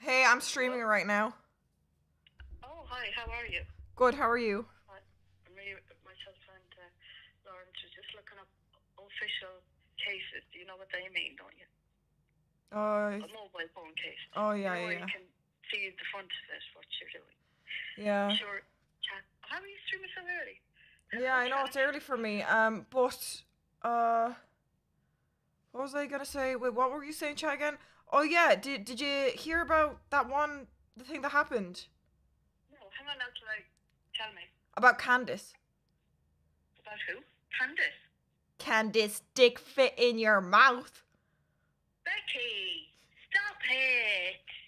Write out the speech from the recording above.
Hey, I'm streaming right now. Oh, hi, how are you? Good, how are you? Me, myself, and Lawrence are just looking up official cases. Do you know what they mean, don't you? Uh, A mobile phone case. oh You yeah, know where you yeah, can see the front of it, what you're doing. yeah. Sure, chat. How are you streaming so early? Yeah, Hello, I know chat. it's early for me. But what was I gonna say? Wait, what were you saying, chat again? Oh yeah, did you hear about the thing that happened No, hang on now till I tell me. about Candice? About who? Candice. Candice, dick fit in your mouth. Becky, stop it.